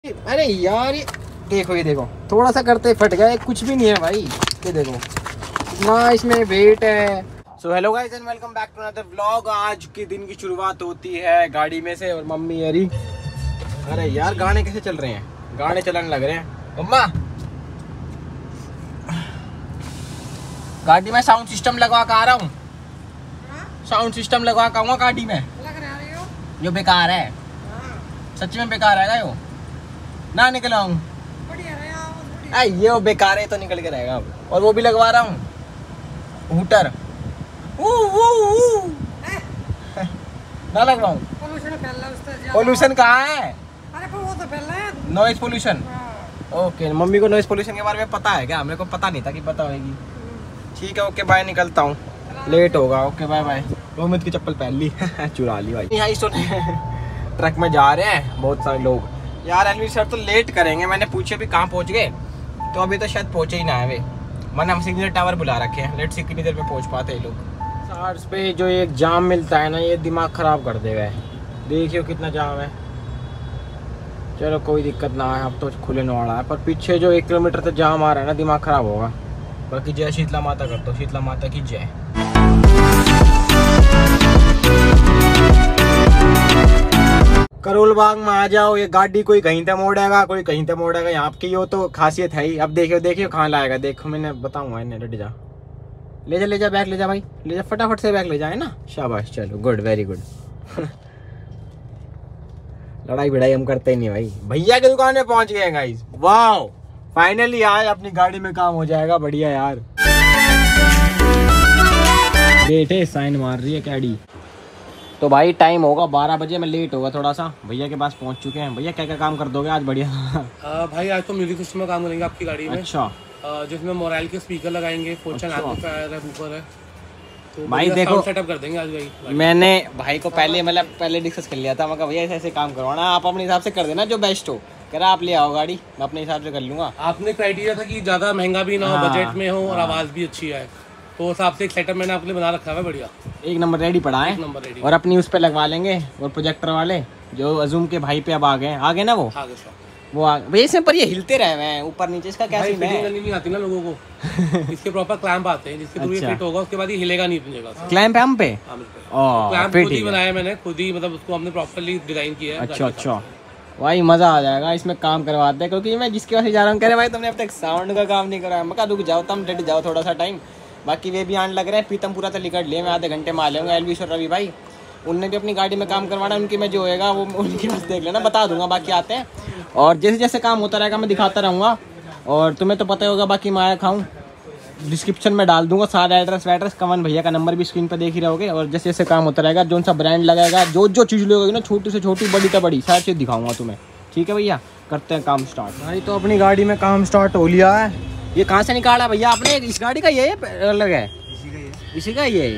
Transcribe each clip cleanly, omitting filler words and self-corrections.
अरे यार ये देखो थोड़ा सा करते फट गया, कुछ भी नहीं है भाई। ये देखो ना इसमें वेट है। So hello guys and welcome back to another vlog. आज के दिन की शुरुआत होती है गाड़ी में से और मम्मी अरे यार गाने कैसे चल रहे हैं, गाने चलने लग रहे हैं। मम्मा गाड़ी में साउंड सिस्टम लगवा कर आ रहा हूँ, साउंड सिस्टम लगवा कर आऊँगा गाड़ी में। जो बेकार है, सच में बेकार है यो ना, निकल आऊँ ये वो बेकार है तो निकल के रहेगा अब। और वो भी लगवा रहा हूँ हूटर ना लगवाऊँ। पोल्यूशन कहाँ है? अरे पर वो तो पहले है नॉइज पोल्यूशन। ओके मम्मी को नॉइज पोल्यूशन के बारे में पता है क्या? मेरे को पता नहीं था कि पता होगी। ठीक है ओके बाय, निकलता हूँ, लेट होगा। Okay bye bye. रोमित की चप्पल पहन ली चुरा ली भाई। यहाँ इस ट्रक में जा रहे हैं बहुत सारे लोग। यार एलवी सर तो लेट करेंगे, मैंने पूछे भी कहाँ पहुँच गए, तो अभी तो शायद पहुँचे ही ना है वे। मैंने हम सिग्नल टावर बुला रखे हैं, लेट से कितनी देर में पहुँच पाते हैं लोग। सार्स पे जो एक जाम मिलता है ना, ये दिमाग ख़राब कर देगा। देखियो कितना जाम है। चलो कोई दिक्कत ना है, अब तो खुलने वाला है, पर पीछे जो 1 किलोमीटर तक जाम आ रहा है ना, दिमाग ख़राब होगा। बाकी जय शीतला माता कर दो, शीतला माता की जय। करोल बाग में आ जाओ, ये गाड़ी कोई कहीं तक मोड़ेगा, कोई कहीं तक मोड़ेगा। यहाँ की यो तो खासियत है ही। अब देखियो कहाँ लाएगा, देखो मैंने बताऊंगा इन्हें। लट जा, ले जा बैग ले जा भाई, ले जा फटाफट से बैग ले जाए ना। शाबाश, चलो गुड, वेरी गुड। लड़ाई भिड़ाई हम करते ही नहीं भाई। भैया की दुकान में पहुंच गए गाइस। वाह फाइनली आज अपनी गाड़ी में काम हो जाएगा, बढ़िया यार। बेटे साइन मार रही है कैडी। तो भाई टाइम होगा 12 बजे, मैं लेट होगा थोड़ा सा। भैया के पास पहुंच चुके हैं। भैया क्या क्या काम कर दोगे आज? बढ़िया भाई आज तो म्यूजिक सिस्टम में काम करेंगे आपकी गाड़ी में। अच्छा जिसमें मोराइल के स्पीकर लगाएंगे, फॉर्चून एम्पलीफायर है, बूफर है, तो भाई देखो सेटअप कर देंगे आज भाई। मैंने भाई को पहले डिस्कस कर लिया था। मैं कहा भैया ऐसे काम करवाना, आप अपने हिसाब से कर देना जो बेस्ट हो। कह रहा आप ले आओ गाड़ी, मैं अपने हिसाब से कर लूंगा। आपने क्राइटेरिया था कि ज्यादा महंगा भी ना हो, बजट में हो और आवाज भी अच्छी आए, तो उस हिसाब से एक सेटअप मैंने आपके लिए बना रखा है। बढ़िया एक नंबर रेडी पड़ा है, नंबर रेडी। और अपनी उस पे लगवा लेंगे। और प्रोजेक्टर वाले जो अजूम के भाई पे अब आ गए ना, वो भैया इसमें पर ये हिलते रहे हैं ऊपर नीचे, इसका क्या सीन है? नहीं आती ना लोगों को। इसके प्रॉपर क्लैंप आते हैं, जिसके थ्रू ये फिट होगा, उसके बाद ये हिलेगा नहीं अपनी जगह से। क्लैंप है हम पे? क्लैंप खुद ही बनाया मैंने, खुद ही, मतलब उसको हमने प्रॉपर्ली डिजाइन किया है। अच्छा भाई मजा आ जाएगा इसमें काम करवाते हैं। क्योंकि मैं जिसके पास जा रहा हूँ कह रहे भाई तुमने अब तक साउंड का काम नहीं करा। मैं कहा रुक जाओ, तुम डट जाओ थोड़ा सा टाइम। बाकी वे भी आने लग रहे हैं। पीतम पूरा तो लिकट लिए, मैं आधे घंटे में आ लूँगा। एलवी और रवि भाई उनने भी अपनी गाड़ी में काम करवाना, उनकी में जो होएगा वो उनके पास देख लेना, बता दूंगा। बाकी आते हैं और जैसे जैसे काम होता रहेगा मैं दिखाता रहूँगा। और तुम्हें तो पता ही होगा, बाकी मैं खाऊँ डिस्क्रिप्शन में डाल दूंगा सारा एड्रेस। कमन भैया का नंबर भी स्क्रीन पर देख ही रहोगे। और जैसे जैसे काम होता रहेगा, जो सा ब्रांड लगाएगा, जो चीज़ लगेगी ना, छोटी से छोटी बड़ी से बड़ी सारी चीज़ दिखाऊंगा तुम्हें। ठीक है भैया, करते हैं काम स्टार्ट। भाई तो अपनी गाड़ी में काम स्टार्ट हो लिया है। ये कहाँ से निकाला भैया आपने? इस गाड़ी का ये अलग है, इसी का ये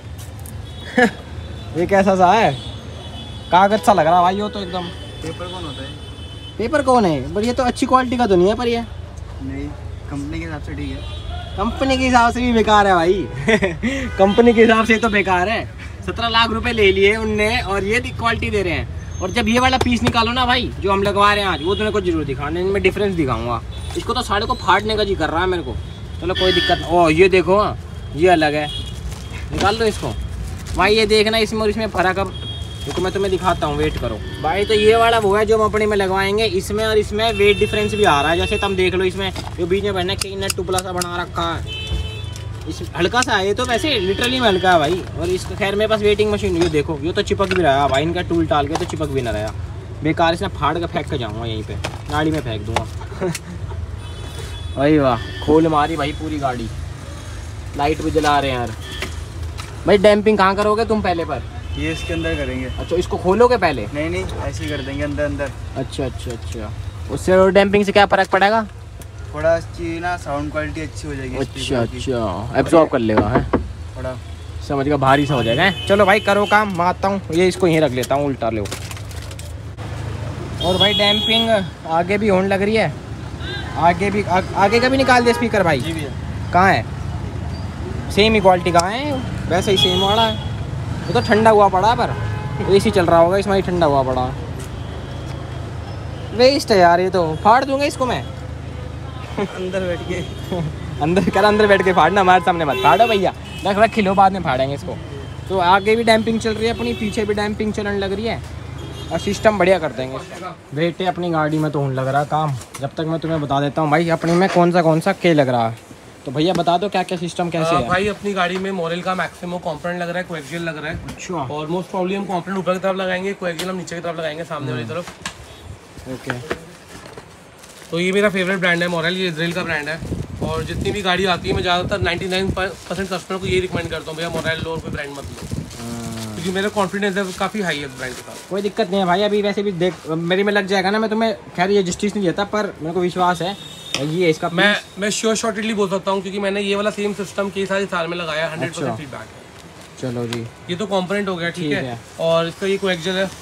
ये कैसा सा है? कागज सा लग रहा भाई। वो तो एकदम पेपर कौन होता है? पेपर कौन है? पर ये तो अच्छी क्वालिटी का तो नहीं है। पर ये नहीं, कंपनी के हिसाब से ठीक है। कंपनी के हिसाब से भी बेकार है भाई। कंपनी के हिसाब से तो बेकार है। 17 लाख रुपए ले लिए उनने और ये क्वालिटी दे रहे हैं। और जब ये वाला पीस निकालो ना भाई, जो हम लगवा रहे हैं आज, वो तुम्हें को जरूर दिखाना, इनमें डिफरेंस दिखाऊंगा। इसको तो साढ़े को फाड़ने का जी कर रहा है मेरे को। चलो कोई दिक्कत नहीं। ओह ये देखो, ये अलग है, निकाल दो इसको भाई। ये देखना इसमें और इसमें फर्क। अब देखो मैं तुम्हें दिखाता हूँ, वेट करो भाई। तो ये वाला वो है जो हम अपने में लगवाएंगे। इसमें और इसमें वेट डिफरेंस भी आ रहा है। जैसे तुम देख लो, इसमें जो बीच में बहना कि नट टुपला सा बना रखा है, इस हल्का सा है। ये तो वैसे लिटरली में हल्का है भाई। और इसका खैर मेरे पास वेटिंग मशीन, ये देखो ये तो चिपक भी रहा है भाई। इनका टूल टाल के तो चिपक भी ना रहा। बेकार इसने फाड़ के फेंक के जाऊँगा, यहीं पे गाड़ी में फेंक दूँगा। भाई वाह, खोल मारी भाई पूरी गाड़ी। लाइट भी जला रहे हैं यार। भाई डैम्पिंग कहाँ करोगे तुम पहले? पर ये इसके अंदर करेंगे। अच्छा इसको खोलोगे पहले? नहीं ऐसे ही कर देंगे अंदर। अच्छा उससे डैम्पिंग से क्या फ़र्क पड़ेगा? थोड़ा अच्छी ना साउंड क्वालिटी अच्छी हो जाएगी। अच्छा एब्जॉर्ब कर लेगा है थोड़ा, समझ गया, भारी सा हो जाएगा। चलो भाई करो काम, मैं आता हूँ। ये इसको यहीं रख लेता हूँ, उल्टा लो। और भाई डैम्पिंग आगे भी होने लग रही है। आगे का भी निकाल दे स्पीकर भाई। जी भैया। कहाँ है? सेम ही क्वालिटी कहाँ है? वैसे ही सेम वाला है। वो तो ठंडा हुआ पड़ा है, पर एसी चल रहा होगा इसमें ही ठंडा हुआ पड़ा। वेस्ट है यार, ये तो फाड़ दूंगा इसको मैं अंदर बैठ के अंदर बैठ के फाड़ना, हमारे सामने मत फाड़ो भैया, रख खिलो, बाद में फाड़ेंगे इसको। तो आगे भी डैम्पिंग चल रही है अपनी, पीछे भी डैम्पिंग चलने लग रही है और सिस्टम बढ़िया कर देंगे। बेटे अपनी गाड़ी में तो होने लग रहा काम, जब तक मैं तुम्हें बता देता हूँ भाई अपनी में कौन सा के लग रहा है। तो भैया बता दो क्या क्या सिस्टम कैसे है। भाई अपनी गाड़ी में मॉडल का मैक्सिमम कंपोनेंट लग रहा है, कोएक्सियल लग रहा है। अच्छा। और मोस्ट प्रॉब्ली हम कंपोनेंट ऊपर की तरफ लगाएंगे, कोएक्सियल हम नीचे की तरफ लगाएंगे, सामने वाली तरफ। ओके। तो ये मेरा फेवरेट ब्रांड है मॉडल, ये इजराइल का ब्रांड है। और जितनी भी गाड़ी आती है मैं ज़्यादातर 99% कस्टमर को ये रिकमेंड करता हूँ, भैया मॉडल लो और कोई ब्रांड मत लो, क्योंकि मेरा कॉन्फिडेंस है काफ़ी हाई है ब्रांड के साथ। कोई दिक्कत नहीं है भाई, अभी वैसे भी देख मेरी में लग जाएगा ना, मैं तुम्हें खैर ये जस्टिस नहीं देता, पर मेरे को विश्वास है ये इसका मैं श्योर शॉर्टेडली बोल सकता हूँ, क्योंकि मैंने ये वाला सेम सिस्टम कई सारे साल में लगाया, 100% फीडबैक है। चलो जी, ये तो कंपोनेंट हो गया, ठीक है। और इसका ये कोएक्सियल है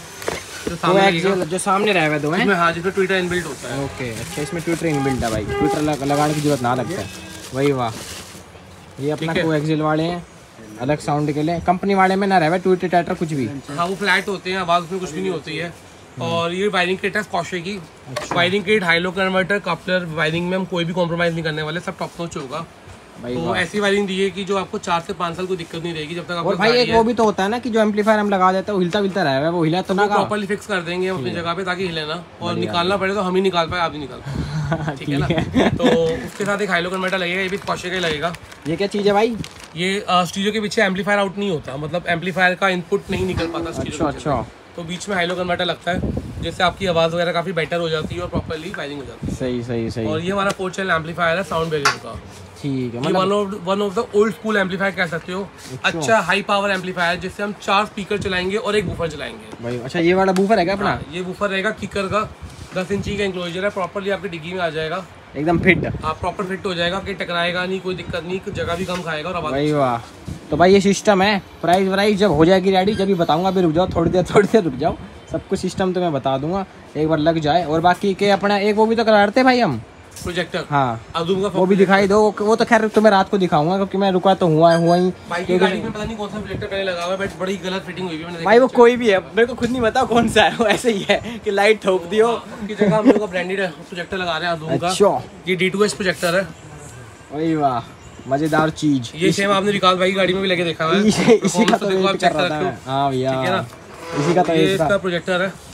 जो सामने रहा है दो है। हाँ, जिसमें ट्विटर इनबिल्ट होता है। ओके, अच्छा इसमें ट्विटर इनबिल्ट है भाई, ट्विटर लगाने की जरूरत ना लगता है। वही वाह, ये अपना कोएक्सियल वाले हैं अलग साउंड के लिए, कंपनी वाले में ना रहे ट्विटर टाइटर कुछ भी। हाँ वो फ्लैट होते हैं, आवाज़ में कुछ भी नहीं होती है। और ये वायरिंग किट है स्कॉशे की। Wiring kit, hi lo converter, coupler, wiring में हम कोई भी कॉम्प्रोमाइज़ नहीं करने वाले, सब टॉप नॉच होगा। तो ऐसी वायरिंग दी है कि जो आपको 4 से 5 साल कोई दिक्कत नहीं रहेगी, जब तक आपको। भाई एक वो भी तो होता है ना कि जो एम्पलीफायर हम लगा देते हैं वो हिलता रहा है, वो हिला तो ना, प्रॉपर्ली फिक्स कर देंगे अपनी जगह पे ताकि हिले ना, और निकालना पड़े तो हम ही निकाल पाए, आप नहीं निकाल पाए, ठीक है ना। तो उसके साथ एक हाइलो कन्वर्टर लगेगा, ये भी स्कॉशे का ही लगेगा। ये क्या चीज़ है भाई? ये स्टीरियो के पीछे एम्पलीफायर आउट नहीं होता, मतलब एम्पलीफायर का इनपुट नहीं निकल पाता स्टीरियो। अच्छा। तो बीच में हाइलो कन्वर्टर लगता है, जिससे आपकी आवाज़ वगैरह काफ़ी बेटर हो जाती है और प्रॉपर्ली वायरिंग हो जाती है। सही। और ये हमारा 4 चैनल एम्पलीफायर है साउंड बैरियर का, ठीक है। मतलब one of the old school amplifier कह सकते हो। अच्छा हाई पावर एम्पलीफायर, जिससे हम 4 स्पीकर चलाएंगे और एक बूफर चलाएंगे भाई। अच्छा ये वाला बूफर है क्या अपना? ये बूफर रहेगा किकर का, 10 इंची का इंक्लोजर है, प्रॉपर्ली आपकी डिग्गी में आ जाएगा, एकदम फिट। आप प्रॉपर फिट हो जाएगा, कि टकराएगा नहीं, कोई दिक्कत नहीं, जगह भी कम खाएगा और आवाज़। भाई वाह। तो भाई ये सिस्टम है, प्राइस जब हो जाएगी रेडी जब भी बताऊंगा, अभी रुक जाओ थोड़ी देर रुक जाओ, सब कुछ सिस्टम तो मैं बता दूंगा एक बार लग जाए। और बाकी के अपना एक वो भी तो करा रहे भाई हम, प्रोजेक्टर। हाँ वो भी दिखाई दो, वो तो खैर तुम्हें रात को दिखाऊंगा, क्योंकि मैं रुका तो हुआ ही। भाई की गाड़ी में पता नहीं कौन सा प्रोजेक्टर पहले लगा हुआ है, बट बड़ी गलत फिटिंग हुई है भाई, वो कोई भी है, मेरे को खुद नहीं पता कौन सा है, वो ऐसे ही है कि लाइट ठोक दियो। उनकी जगह हम लोग का ब्रांडेड प्रोजेक्टर लगा रहे हैं अदूम का। अच्छा, ये D2S प्रोजेक्टर है। वही वाह, मजेदार चीज। ये सेम आपने विकास भाई की गाड़ी में भी लेके देखा हुआ है, इसी का तो वेट कर रहा था। हां भैया, ठीक है ना, इसी का तो इसका प्रोजेक्टर है।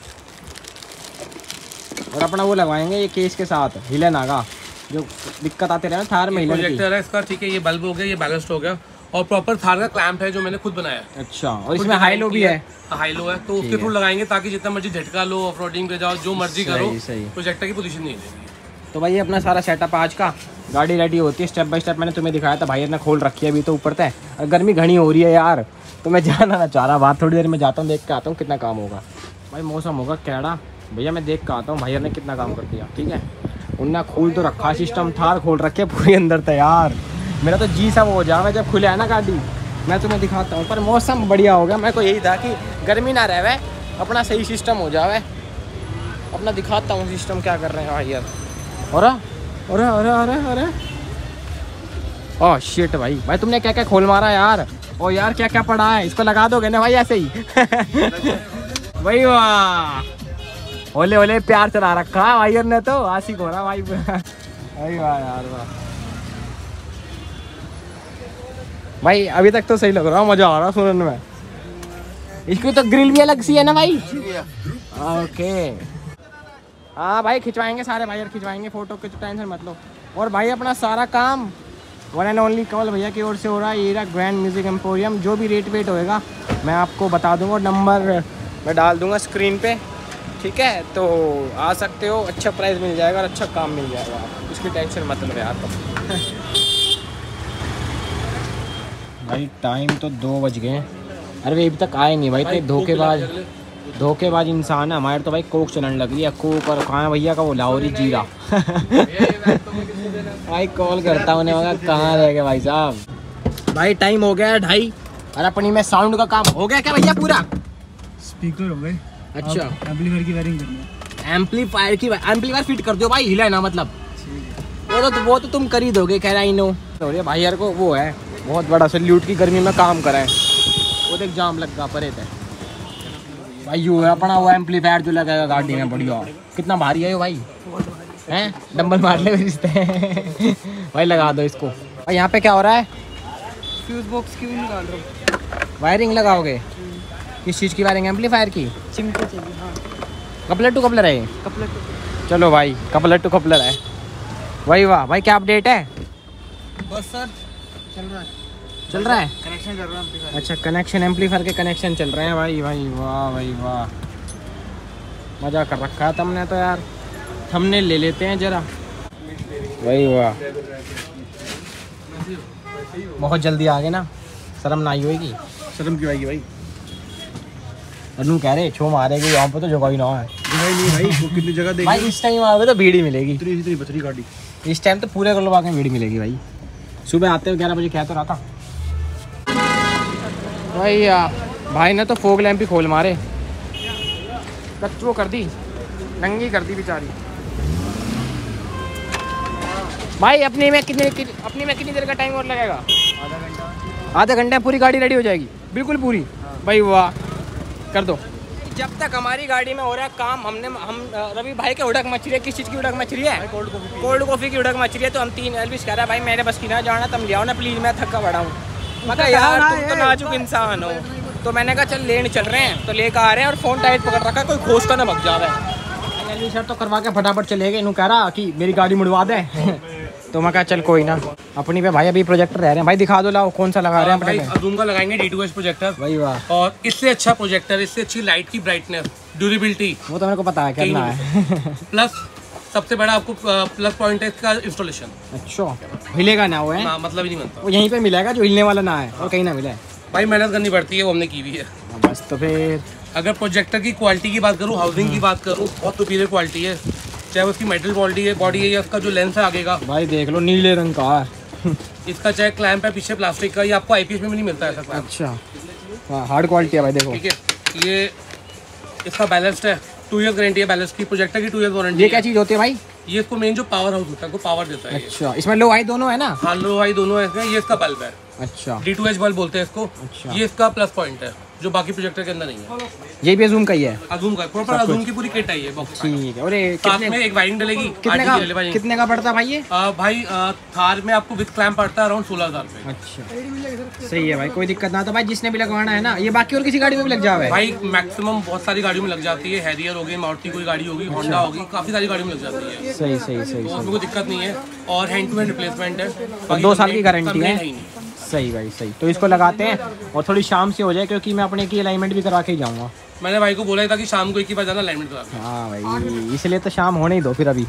और अपना वो लगवाएंगे ये केस के साथ, हिले नागा जो दिक्कत आते रहे ना थार में, प्रोजेक्टर है इसका, ठीक है। ये बल्ब हो गया, ये बैलेंस्ड हो गया, और प्रॉपर थार का क्लैंप है जो मैंने खुद बनाया है। अच्छा, और इसमें हाईलो भी है? हाईलो है, तो उसके थ्रू लगाएंगे ताकि जितना मर्जी झटका लो, ऑफ रोडिंग पे जाओ, जो मर्जी करो, प्रोजेक्टर की पोजीशन नहीं लेगी। तो भाई ये अपना सारा सेटअप आज का, गाड़ी रेडी होती है स्टेप बाय स्टेप, मैंने तुम्हें दिखाया था, भाई ने खोल रखी है अभी तो ऊपर तक। और गर्मी घनी हो रही है यार, तो मैं जाना ना चाह रहा, बाहर थोड़ी देर में जाता हूँ, देख के आता हूँ कितना काम होगा। भाई मौसम होगा कैड़ा भैया, मैं देख के आता हूँ भाई ने कितना काम कर दिया, ठीक है। उनने खोल तो रखा सिस्टम, थार खोल रखे पूरी अंदर तैयार। मेरा तो जी सब हो जाए जब खुले है ना गाड़ी, मैं तुम्हें दिखाता हूँ। पर मौसम बढ़िया हो गया, मेरे को यही था कि गर्मी ना रहे, अपना सही सिस्टम हो जाए। अपना दिखाता हूँ सिस्टम क्या कर रहे हैं भाई यार। अरे ओह शिट भाई तुमने क्या क्या खोल मारा यार। ओ यार क्या क्या पड़ा है, इसको लगा दोगे ना भाई ऐसे ही? भाई वाह, ओले प्यार चला रखा है भाई ने, तो आशिक हो रहा भाई। भाई वाह यार वाह भाई, अभी तक तो सही लग रहा है, मजा आ रहा सुनने में। इसकी तो ग्रिल भी अलग सी है ना भाई? ओके हाँ भाई, खिंचवाएंगे सारे भाई यार, खिंचवाएंगे फोटो की, तो टेंशन मत लो। और भाई अपना सारा काम वन एंड ओनली कॉल भैया की ओर से हो रहा है। ये रहा ग्रैंड म्यूजिक एम्पोरियम, जो भी रेट वेट होएगा मैं आपको बता दूंगा, नंबर मैं डाल दूंगा स्क्रीन पे, ठीक है। तो आ सकते हो, अच्छा प्राइस मिल जाएगा और अच्छा काम मिल जाएगा, उसकी टेंशन मत लो यार। तो भाई टाइम तो 2 बज गए, अरे अभी तक आए नहीं भाई, तो धोखेबाज इंसान है हमारे। तो भाई कोक चलने लग रही है, कोक, और कहाँ भैया का वो लाहौरी जीरा। भाई कॉल करता हूँ उन्हें, कहाँ रह गए भाई साहब। भाई टाइम हो गया 2:30, और अपनी में साउंड का काम हो गया क्या भैया पूरा? स्पीकर हो गए। अच्छा, एम्पलीफायर की वायरिंग करनी है। एम्पलीफायर फिट कर दो भाई, हिला ना मतलब, वो तो तुम कर ही दोगे, कह रहा ही नो। भाई यार को वो है बहुत बड़ा सैल्यूट की गर्मी में काम करा है, वो देख जाम लग गया परे थे। भाई यो है अपना वो एम्पलीफायर जो लगाएगा गाड़ी में, बढ़िया। कितना भारी है ये भाई, हैं? डंबल मार ले रिश्ते भाई, लगा दो इसको। और यहाँ पे क्या हो रहा है? फ्यूज बॉक्स क्यों निकाल रहे हो? वायरिंग लगाओगे? किस चीज़ की वायरिंग? एम्पलीफायर की? चिमटे चाहिए। हाँ, कपलर टू कपलर है? Coupler to. चलो भाई, कपलर टू कपलर है। भाई वाह भाई, क्या अपडेट है? बस सर चल रहा है, चल रहा है? कनेक्शन कर रहा है। अच्छा, कनेक्शन एम्पलीफायर के कनेक्शन चल रहे हैं भाई। भाई वाह भाई वाह, मज़ा कर रखा है तुमने तो यार। थंबनेल ले लेते हैं जरा। भाई वाह, बहुत जल्दी आ गए ना, शर्म ना आई होगी? शर्म क्यों आएगी भाई? अनु कह रहे छो मारेगी यहाँ पे तो जगह ही ना है नहीं भाई, वो कितनी जगह देगी भाई। इस टाइम आओगे तो भीड़ ही मिलेगी। इतनी बचरी गाड़ी इस टाइम तो पूरे गलों आके भीड़ मिलेगी भाई। सुबह आते हुए 11 बजे कह तो रहा था भाई। भाई ने तो फोग लैंप ही खोल मारे, कच्चो कर दी, नंगी कर दी बेचारी। भाई अपनी में कितनी देर का टाइम और लगेगा? आधा घंटा पूरी गाड़ी रेडी हो जाएगी, बिल्कुल पूरी। भाई वाह, कर दो। जब तक हमारी गाड़ी में हो रहा है काम, हम रवि भाई के उड़क मच रही है। किस चीज़ की उड़क मच रही है? कोल्ड कॉफ़ी की उड़क मच रही है। तो हम 3 एल्विश कह रहा है भाई मेरे बस की ना जाना, तुम ले आओ ना प्लीज़, मैं थक्का पड़ा हूँ। मैं कहा यार तुम तो नाजुक इंसान हो। तो मैंने कहा चल लेने चल रहे हैं, तो लेकर आ रहे हैं और फ़ोन टाइट पकड़ रखा है, कोई खोज का ना भग जा रहा है। एल्विश सर तो करवा के फटाफट चले गए। इन्हों कह रहा कि मेरी गाड़ी मुड़वा दे तो मैं कहा चल कोई ना। अपनी पे भाई अभी प्रोजेक्टर रह रहे हैं भाई, दिखा दो लाओ कौन सा लगा रहे हैं भाई। अजूम का लगाएंगे D2H प्रोजेक्टर। भाई वाह, और इससे अच्छा प्रोजेक्टर, इससे अच्छी लाइट की ब्राइटनेस, ड्यूरेबिलिटी, वो तो मेरे को पता है करना है प्लस सबसे बड़ा आपको प्लस पॉइंट है इसका इंस्टॉलेशन। अच्छा, हिलेगा ना वो है? हाँ, मतलब ही नहीं बनता। वो यहीं पे मिलेगा जो हिलने वाला ना है, और कहीं ना मिले। भाई मेहनत करनी पड़ती है, वो हमने की भी है। बस तो फिर अगर प्रोजेक्टर की क्वालिटी की बात करूँ, हाउसिंग की बात करूँ, बहुत सुपीरियर क्वालिटी है। चाहे उसकी मेटल बॉडी है या उसका जो लेंस है आगे का, भाई देख लो नीले रंग का है इसका चाहे क्लैंप है पीछे प्लास्टिक का, ये आपको IPS में भी नहीं मिलता है ऐसा क्लैंप। अच्छा, हार्ड क्वालिटी है भाई। देखो ठीक है, ये इसका बैलेंस्ड है, 2 ईयर गारंटी है बैलेंस की। प्रोजेक्टर की 2 ईयर वारंटी। ये क्या चीज़ होती है भाई? ये इसको मेन जो पावर हाउस होता है वो पावर देता है। अच्छा, इसमें लो हाई दोनों है ना? हाँ, लो हाई दोनों है इसमें। ये इसका बल्ब है, अच्छा, D2H बल्ब बोलते हैं इसको। अच्छा। ये इसका प्लस पॉइंट है जो बाकी प्रोजेक्टर के अंदर नहीं है। ये भी अजूम का ही है? अजूम का प्रॉपर अजूम की पूरी किट आई है बॉक्स। ठीक है। और साथ में एक वायरिंग डलेगी। कितने का पड़ता भाई ये? भाई थार में आपको विद क्लैंप पड़ता है अराउंड 16,000 रुपए। अच्छा, सही है भाई, कोई दिक्कत ना। तो भाई जिसने भी लगवाना है ना, ये बाकी और किसी गाड़ी में भी लग जावे? भाई मैक्सिमम बहुत सारी गाड़ियों में लग जाती है। हैरियर हो गई, मारुति कोई गाड़ी होगी, होंडा होगी, काफी सारी गाड़ियों में लग जाती है। सही सही सही, तो उसमें कोई दिक्कत नहीं है। और हैंड टू हैंड रिप्लेसमेंट है, और 2 साल की गारंटी है। सही भाई, सही। तो इसको लगाते हैं और थोड़ी शाम से हो जाए, क्योंकि मैं अपने की अलाइनमेंट भी करा के ही जाऊँगा। मैंने भाई को बोला था कि शाम को एक ही बार जाना अलाइनमेंट करा। हाँ भाई, इसलिए तो शाम होने ही दो फिर अभी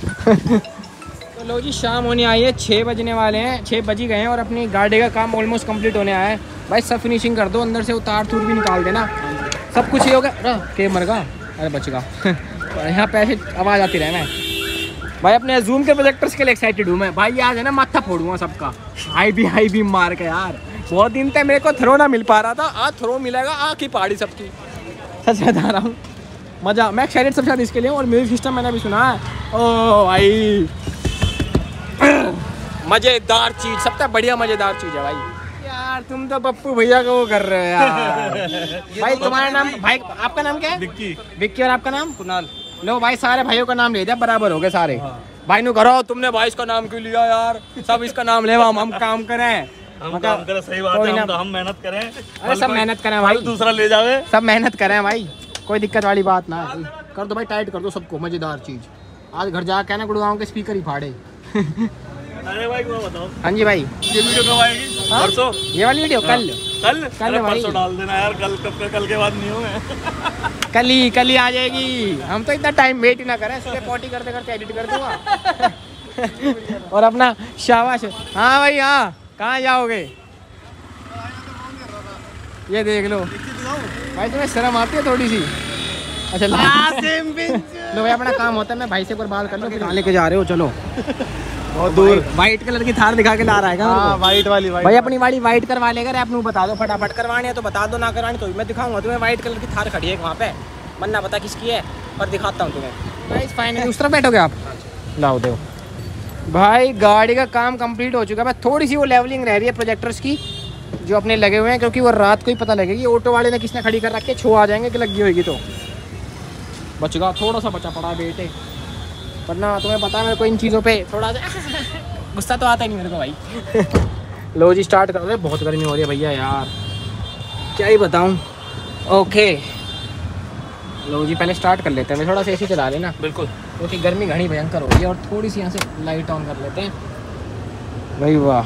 तो लो जी, शाम होने आई है, 6 बजने वाले हैं, 6 बज ही गए हैं और अपनी गाड़ी का काम ऑलमोस्ट कंप्लीट होने आया है। भाई सब फिनिशिंग कर दो, अंदर से उतार तूर भी निकाल देना, सब कुछ ही होगा। के मर गया, अरे बच गया यहाँ पैसे आवाज़ आती रहना है भाई। अपने जूम के प्रोजेक्टर्स के लिए एक्साइटेड हूँ मैं भाई। आज है ना माथा फोड़ूंगा सबका, हाई भी मार के यार। बहुत दिन तक मेरे को थ्रो ना मिल पा रहा था, आज थ्रो मिलेगा। की पहाड़ी सबकी, सच बता रहा हूँ। मज़ा, मैं एक्साइटेड सबसे ज़्यादा इसके लिए। और म्यूजिक सिस्टम मैंने भी सुना है। ओ भाई मज़ेदार चीज़, सबसे बढ़िया मज़ेदार चीज़ है भाई। यार तुम तो पप्पू भैया को वो कर रहे हो यार भाई। तुम्हारा नाम भाई, आपका नाम क्या है? विक्की। और आपका नाम? कुणाल। लो भाई, सारे भाइयों का नाम ले दिया, बराबर हो गए सारे। भाई नु करो, तुमने भाई इसका नाम क्यों लिया यार? सब इसका नाम ले, हम काम करें। हम काम करें, सही बात है। हम मेहनत करें। अरे सब मेहनत करें भाई, दूसरा ले जावे। सब मेहनत करें भाई, कोई दिक्कत वाली बात ना है। कर दो भाई, टाइट कर दो सबको, मजेदार चीज। आज घर जाकर ना गुड़गांव के स्पीकर ही फाड़े अरे भाई बताओ। हाँ जी भाई, ये वीडियो कब आएगी? परसों। ये वाली वीडियो कल कल भाई परसों डाल देना यार। कल के बाद नहीं होंगे। कल ही आ जाएगी। हम तो इतना टाइम वेट ही ना करें, सुबह पॉटी करते करते एडिट कर दूंगा और अपना शाबाश। हाँ भाई, हाँ कहाँ जाओगे? ये देख लो भाई, तुम्हें शर्म आती है थोड़ी सी? अच्छा लो भाई, अपना काम होता है। मैं भाई से एक बार बात कर लो, कहाँ लेके जा रहे हो? चलो बहुत दूर। वाइट कलर की थार दिखा के ला रहा है क्या? वाइट वाली भाई अपनी वाली वाइट करवा लेकर आप लोग बता दो फटाफट। करवानी है तो बता दो, ना करवानी तो मैं दिखाऊंगा तुम्हें। वाइट कलर की थार खड़ी है वहाँ पे, मन्ना पता किसकी है, पर दिखाता हूँ तुम्हें। भाई फाइनली उस तरफ बैठोगे आप? लाओ दो भाई, गाड़ी का काम कंप्लीट हो चुका है। थोड़ी सी वो लेवलिंग रह रही है प्रोजेक्टर्स की जो अपने लगे हुए हैं, क्योंकि वो रात को ही पता लगेगी। ऑटो वाले ने किसने खड़ी कर रखी है, छो आ जाएंगे कि लगी होगी तो। बच गया, थोड़ा सा बचा पड़ा बेटे, वरना तुम्हें पता है मेरे को इन चीज़ों पे थोड़ा सा गुस्सा तो आता ही नहीं मेरे को भाई। लो जी स्टार्ट कर रहे, बहुत गर्मी हो रही है भैया यार, क्या ही बताऊँ। ओके लो जी पहले स्टार्ट कर लेते हैं, मैं थोड़ा सा एसी चला लेना बिल्कुल, क्योंकि गर्मी घनी भयंकर हो रही है। और थोड़ी सी यहाँ से लाइट ऑन कर लेते हैं भाई, वाह।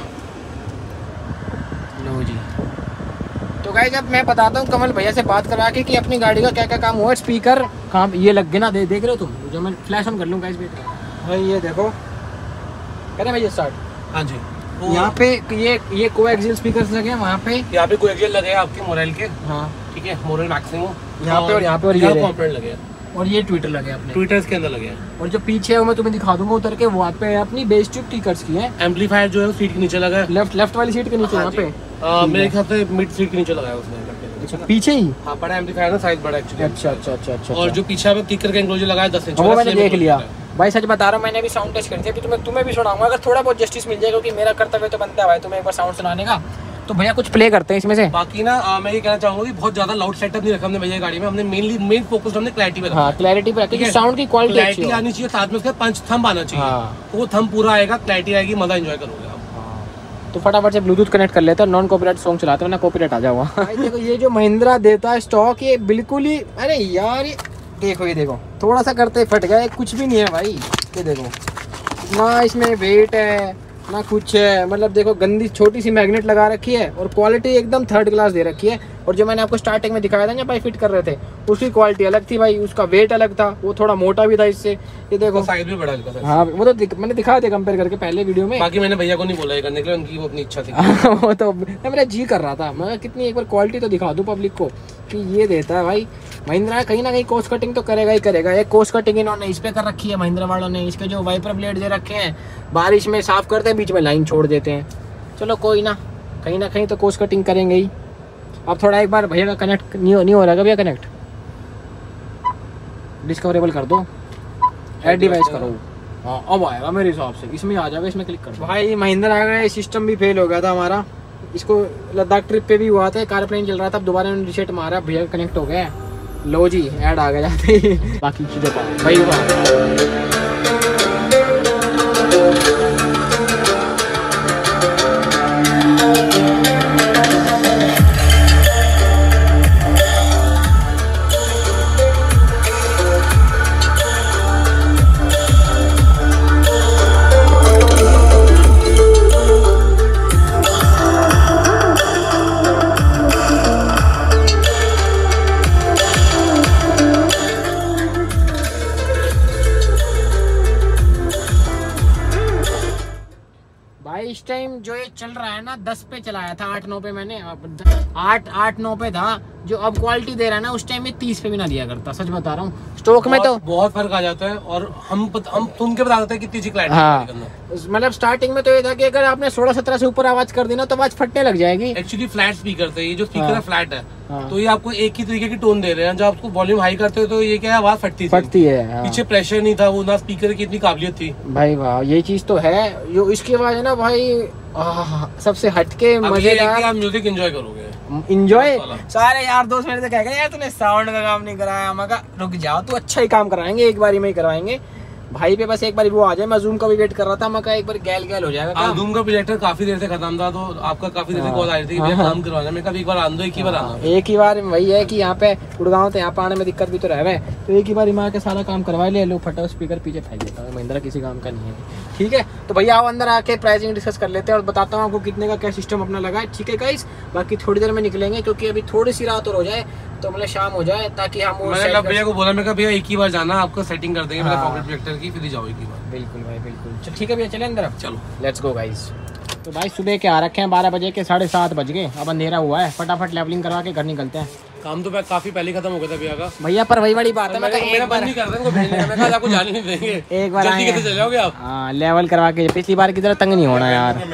लो जी तो गाइस अब मैं बताता हूँ कमल भैया से बात करवा के कि अपनी गाड़ी का क्या क्या काम हुआ। स्पीकर कहाँ ये लग गए ना, देख रहे हो तुम, जो मैं फ्लैश ऑन कर लूँ गाइस वेट भाई, ये देखो करें भैया स्टार्ट। हाँ जी, यहाँ पे ये कोएक्सियल स्पीकर्स लगे हैं, वहाँ पे यहाँ पे कोएक्सियल लगे हैं आपके मोरेल के। हाँ ठीक है, मोरेल मैक्सिमम यहाँ पे, और यहाँ पे, और ये कॉम्पोनेंट लगे हैं, और ये ट्विटर लगे हैं अपने, ट्विटर्स के अंदर लगे हैं। और जो पीछे है वो मैं तुम्हें दिखा दूंगा उतर के, वहाँ पे अपनी बेस ट्यूब टिकट्स की है। एम्पलीफायर जो है सीट के नीचे लगा है, लेफ्ट वाली सीट के नीचे वहाँ पे मेरे ख्याल से मिड सीट के नीचे लगा है उसने। अच्छा पीछे ही, हाँ बड़ा एम्पलीफायर ना, साइज बड़ा एक्चुअली। अच्छा। और जो पीछे पे किकर का एंक्लोजर लगा है 10 इंच, वो मैंने देख लिया भाई, सच बता रहा हूँ, मैंने भी साउंड टेस्ट करी थी। अभी तुम्हें भी सुनाऊंगा अगर थोड़ा बहुत जस्टिस मिल जाएगा, क्योंकि मेरा कर्तव्य तो बनता है भाई तुम्हें एक बार साउंड सुनाने का। तो भैया कुछ प्ले करते हैं इसमें से। बाकी ना मैं ये कहना चाहूंगा कि बहुत ज्यादा लाउड सेटअप नहीं रखा हमने भैया गाड़ी में, हमने मेन फोकस हमने क्लैरिटी पे रखा। हाँ क्लैरिटी पे रखा, साउंड की क्वालिटी आनी चाहिए, साथ में उसका पंच थंब आना चाहिए। हाँ। तो वो थंब पूरा आएगा, क्लैरिटी आएगी, मजा एंजॉय करोगे आप। तो फटाफट से ब्लूटूथ कनेक्ट कर लेते हैं, नॉन कॉपीराइट सॉन्ग चलाते हैं ना कॉपीराइट आ जाओगा। भाई देखो ये जो महिंद्रा देता है स्टॉक, ये बिल्कुल ही, अरे यार ये देखो थोड़ा सा करते फट गया, कुछ भी नहीं है भाई। ये देखो ना इसमें वेट है ना कुछ है, मतलब देखो गंदी छोटी सी मैग्नेट लगा रखी है, और क्वालिटी एकदम थर्ड क्लास दे रखी है। और जो मैंने आपको स्टार्टिंग में दिखाया था ना भाई फिट कर रहे थे, उसकी क्वालिटी अलग थी भाई, उसका वेट अलग था, वो थोड़ा मोटा भी था इससे। ये देखो साइज भी बड़ा हल्का था। हाँ वो तो मैंने दिखाया था कंपेयर करके पहले वीडियो में। बाकी मैंने भैया को नहीं बोला ये करने के लिए, उनकी वो अपनी इच्छा थी। वो तो मेरा जी कर रहा था, मैं कितनी एक बार क्वालिटी तो दिखा दूं पब्लिक को कि ये देता है भाई। महिंद्रा कहीं ना कहीं कोस्ट कटिंग तो करेगा ही करेगा। एक कोस्ट कटिंग इन्होंने इस पे कर रखी है महिंद्रा वालों ने, इसके जो वाइपर ब्लेड दे रखे हैं बारिश में साफ करते हैं, बीच में लाइन छोड़ देते हैं। चलो कोई ना कहीं तो कोस्ट कटिंग करेंगे ही। अब थोड़ा एक बार भैया का कनेक्ट नहीं हो रहा है भैया, कनेक्ट डिस्कवरेबल कर दो, ऐड डिवाइस करो। हाँ अब आएगा मेरे हिसाब से, इसमें आ जाएगा, इसमें क्लिक कर दो। भाई महिंद्रा आ गया, सिस्टम भी फेल हो गया था हमारा, इसको लद्दाख ट्रिप पे भी हुआ था, कार प्लेन चल रहा था, अब दोबारा रीसेट मारा, भैया कनेक्ट हो गया। लो जी ऐड आ गया जाते ही। बाकी चीज़ों का भाई इस टाइम जो ये चल रहा है ना 10 पे चलाया था, 8-9 पे मैंने 8-9 पे था। जो अब क्वालिटी दे रहा है ना उस टाइम में 30 पे भी ना दिया करता, सच बता रहा हूँ। स्टॉक में तो बहुत फर्क आ जाता है, और हम सुन के बता देते हैं कितनी अच्छी क्लैरिटी। हाँ मतलब स्टार्टिंग में तो ये था कि अगर आपने 16-17 से ऊपर आवाज कर दी ना तो आवाज फटने लग जाएगी। एक्चुअली फ्लैट स्पीकर थे, ये जो स्पीकर है फ्लैट है, हाँ। तो ये आपको एक ही तरीके की टोन दे रहे हैं। जब आपको वॉल्यूम हाई करते हो तो ये क्या है, आवाज फटती है। हाँ। पीछे प्रेशर नहीं था, वो ना स्पीकर की इतनी काबिलियत थी भाई। वाह ये चीज तो है, जो इसके बाद है ना भाई सबसे हटके मजेदार, आप म्यूजिक एंजॉय करोगे। इंजॉय सारे यार दोस्त मेरे से कहेगा यार तूने साउंड का काम नहीं कराया, मैं कहा रुक जाओ तू अच्छा ही काम कराएंगे, एक बारी में ही करवाएंगे भाई पे, बस एक बार वो आ जाए। मैं जूम का भी वेट कर रहा था, मैं कहा एक बार गैल हो जाएगा। जूम का प्रोजेक्टर काफी देर से खत्म था, तो आपका काफी देर से कॉल आ रही थी कि काम करवाना। मैं कहा एक बार आंदो, एक ही बार आना, एक ही बार। वही है कि यहाँ पे गुड़गांव तो यहाँ पे आने में दिक्कत भी तो रह रहा है, तो एक ही बार में आके सारा काम करवा ले। लो फटा स्पीकर पीछे फेंक देता हूँ, महिंद्रा किसी काम का नहीं है। ठीक है तो भैया आओ अंदर आके प्राइसिंग डिस्कस कर लेते हैं और बताता हूँ आपको कितने का क्या सिस्टम अपना लगा है। ठीक है गाइस, बाकी थोड़ी देर में निकलेंगे क्योंकि अभी थोड़ी सी रात और हो जाए, तो मतलब शाम हो जाए, ताकि हम मैंने भैया को बोला, मैं कहा भैया एक ही बार जाना, आपको सेटिंग कर देंगे मेरे पॉकेट प्रोजेक्टर की, फिर जाओ एक ही बार। बिल्कुल भाई बिल्कुल। चल ठीक है भैया चले अंदर, अब चलो लेट्स गो गाइस। तो भाई सुबह के आ रखे हैं 12 बजे के, 7:30 बज गए, अब अंधेरा हुआ है, फटाफट लेवलिंग करवा के घर निकलते हैं। काम तो काफी पहले खत्म हो गया था भैया का। भैया पर वही बड़ी बात है, मेरा मन नहीं कर रहा है भेजने का, मैं कहा आपको जाने नहीं देंगे, एक बार जल्दी कैसे चले जाओगे आप। हाँ लेवल करवा के, पिछली बार की तरह तंग नहीं होना यार।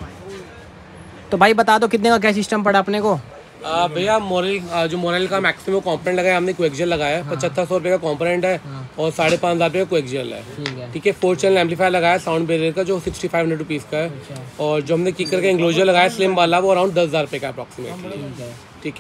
तो भाई बता दो कितने का क्या सिस्टम पड़ा अपने को। भैया मोरेल जो मोरेल का मैक्सिमम कॉम्पोनेंट लगाया हमने, कोएक्सियल लगाया है, 7500 रुपये का कॉम्पोनेंट है और 5,500 रुपये का कोएक्सियल है। ठीक है 4 चैनल एम्पलीफायर लगाया साउंड बैरियर का, जो 6500 रुपीज़ का है। और जो हमने किकर का एंक्लोजर लगाया स्लिम वाला, वो अराउंड 10,000 रुपये का अप्रॉक्सीमेटली। ठीक है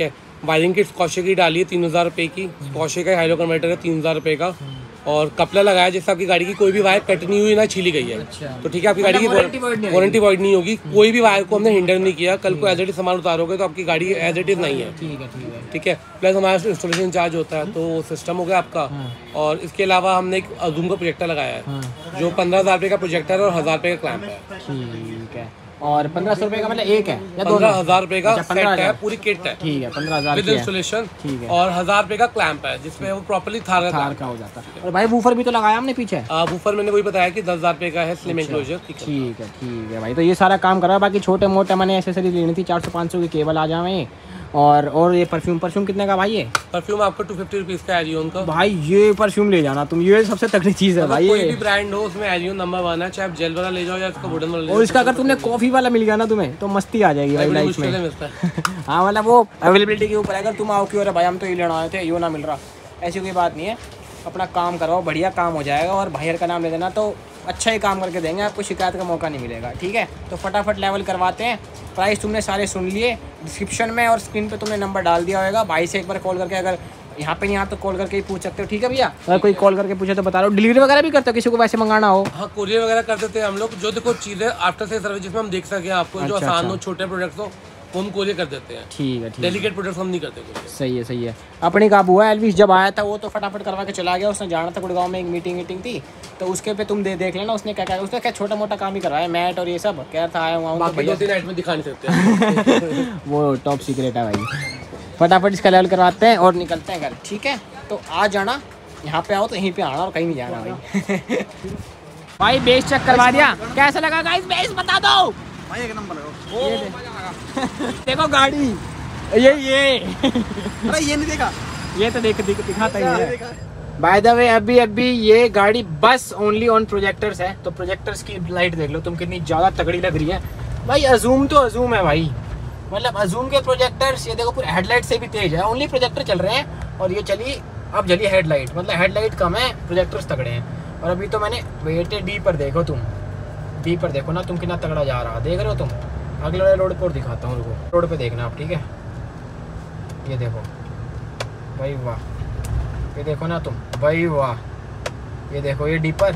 वायरिंग किट स्कॉशे की डाली है 3000 रुपये की। स्कॉशे का हाइलो कन्वर्टर है 3000 रुपये का। और कपलर लगाया जैसे आपकी गाड़ी की कोई भी वायर कट नहीं हुई ना छीली गई है। अच्छा। तो ठीक है, आपकी गाड़ी की वारंटी वॉइड नहीं होगी। कोई भी वायर को हमने हिंडर नहीं किया। कल को एज इट इज सामान उतारोगे तो आपकी गाड़ी एज इट इज नहीं है। ठीक है। प्लस हमारा इंस्टॉलेशन चार्ज होता है, तो सिस्टम हो गया आपका। और इसके अलावा हमने एक अजूम का प्रोजेक्टर लगाया है जो 15,000 रुपये का प्रोजेक्टर है और 1000 रुपये का क्लैंप है। ठीक है। और 1500 रुपये का मतलब एक है या 15,000 रुपये का सेट है, पूरी किट है। ठीक है, 15,000 विद इंस्टॉलेशन। ठीक है। और 1000 रुपये का क्लैंप है जिसमें वो प्रॉपर्ली थार का हो जाता है। और भाई वूफर भी तो लगाया हमने पीछे। वूफर मैंने वही बताया कि 10,000 रुपये का है स्लिम एंक्लोजर। ठीक है भाई। तो ये सारा काम करा। बाकी छोटे मोटे मैंने एसेसरी लेनी थी, 400-500 की केबल आ जाए। और ये परफ्यूम कितने का भाई? ये परफ्यूम आपको 250 रुपीज का एरियन का। भाई ये परफ्यूम ले जाना तुम, ये सबसे तगड़ी चीज है भाई। कोई भी ब्रांड हो उसमें एरियन नंबर 1 है, चाहे आप जेल वाला ले जाओ या इसका वुडन वाला ले जाओ। और इसका अगर तुमने कॉफी वाला मिल गया ना तुम्हें तो मस्ती आ जाएगी भाई लाइफ में। हाँ मतलब वो अवेलेबिलिटी के ऊपर है। अगर तुम आओ कि अरे भाई हम तो ये लेना आए थे, ये ना मिल रहा, ऐसी कोई बात नहीं है। अपना काम कराओ, बढ़िया काम हो जाएगा। और भाई का नाम ले देना तो अच्छा ही काम करके देंगे, आपको शिकायत का मौका नहीं मिलेगा। ठीक है, तो फटाफट लेवल करवाते हैं। प्राइस तुमने सारे सुन लिए, डिस्क्रिप्शन में और स्क्रीन पे तुमने नंबर डाल दिया होगा। भाई से एक बार कॉल करके, अगर यहाँ पे नहीं आप तो कॉल करके ही पूछ सकते हो। ठीक है भैया, अगर कोई कॉल करके पूछे तो बता रहा हूँ। डिलीवरी वगैरह भी करते हो किसी को वैसे मंगाना हो? हाँ, कोरियर वगैरह कर देते हैं हम लोग। जो देखो चीज़ें आफ्टर से सर्विस जिसमें हम देख सके आपको, जो आसान हो, छोटे प्रोडक्ट्स हो, वो हम कोरियर कर देते हैं। ठीक है। डेलिकेट प्रोडक्ट्स हम नहीं करते। सही है। अपने का बुआ एल्विश जब आया था वो तो फटाफट करवा के चला गया। उसने जाना था गुड़गांव में, एक मीटिंग थी, तो उसके पे तुम देख लेना उसने क्या उसने क्या छोटा मोटा काम ही करवाया, मैट और ये सब कह था आया हुआ। बाकी 2-3 नाइट में दिखा नहीं सकते। वो टॉप सीक्रेट है भाई। फटाफट इसका लेवल करवाते हैं और निकलते हैं घर। ठीक है, तो आ जाना, यहाँ पे आओ तो यहीं पे आना और कहीं नहीं जाना भाई। भाई बेस चेक करवा दिया, कैसा लगा गाइस? बेस बता दो भाई, एक नंबर है। देखो गाड़ी ये अरे ये नहीं देखा? ये तो दिखाता ही है। बाय द वे अभी ये गाड़ी बस ओनली ऑन प्रोजेक्टर्स है। तो प्रोजेक्टर्स की लाइट देख लो तुम कितनी ज़्यादा तगड़ी लग रही है भाई। अजूम तो अजूम है भाई, मतलब अजूम के प्रोजेक्टर्स ये देखो पूरे हेडलाइट से भी तेज है। ओनली प्रोजेक्टर चल रहे हैं और ये अब जली हेडलाइट, मतलब हेडलाइट कम है, प्रोजेक्टर्स तगड़े हैं। और अभी तो मैंने वेटे डी पर देखो तुम, डी पर देखो ना तुम कितना तगड़ा जा रहा, देख रहे हो तुम? अगले वाले रोड पर दिखाता हूँ, रुको। रोड पे देखना आप, ठीक है? ये देखो भाई वाह, ये देखो ना तुम भाई वाह, ये देखो ये डीपर,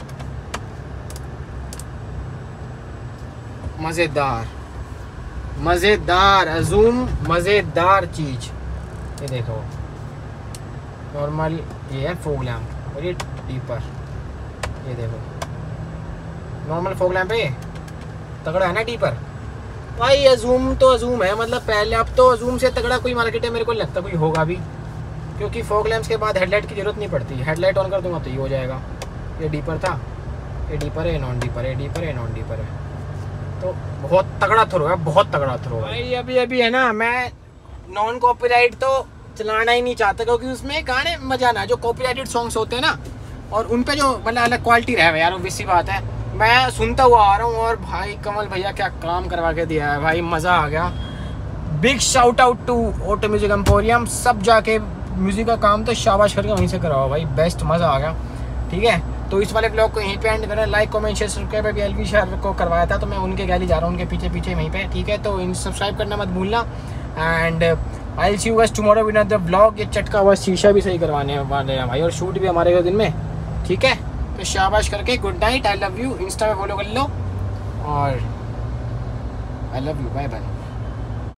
मज़ेदार अजूम, मज़ेदार चीज़। ये देखो नॉर्मल ये है फोग लैम्प और ये डीपर, ये देखो नॉर्मल फोग लैम्प है, तगड़ा है ना डीपर भाई। अजूम तो अजूम है, मतलब पहले, अब तो अजूम से तगड़ा कोई मार्केट है मेरे को लगता कोई होगा भी, क्योंकि फॉग लैंप्स के बाद हेडलाइट की जरूरत नहीं पड़ती। हेडलाइट ऑन कर दूंगा तो ये हो जाएगा। ये डीपर था, ये डीपर है, नॉन डीपर है, डीपर है, नॉन डीपर है, तो बहुत तगड़ा थ्रो है, बहुत तगड़ा थ्रो है भाई। अभी है ना, मैं नॉन कॉपीराइट तो चलाना ही नहीं चाहता, क्योंकि उसमें गाने मजा ना, जो कॉपीराइटेड सॉन्ग्स होते हैं ना, और उन पे जो मतलब अलग क्वालिटी रहे यार, वो सी बात है। मैं सुनता हुआ आ रहा हूँ और भाई कमल भैया क्या काम करवा के दिया है भाई, मज़ा आ गया। Big shout out to Auto Music Emporium. सब जाके म्यूज़िक का काम तो शाबाश करके वहीं से कराओ भाई, बेस्ट, मज़ा आ गया। ठीक है, तो इस वाले ब्लॉग को यहीं पे एंड करें। Like comment share subscribe. अभी एलवी शहर को करवाया था तो मैं उनके गैली जा रहा हूँ, उनके पीछे वहीं पे। ठीक है, तो इन सब्सक्राइब करना मत भूलना। And I will see you guys tomorrow with another blog. ये चटका हुआ शीशा भी सही करवाने वाले हैं भाई, और शूट भी हमारे दिन में। ठीक है, तो शाबाश करके good night, I love you. Insta पे फॉलो कर लो और I love you, bye bye.